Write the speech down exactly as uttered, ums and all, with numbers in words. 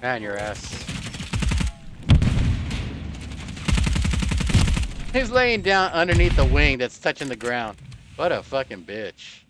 Man, your ass. He's laying down underneath the wing that's touching the ground. What a fucking bitch.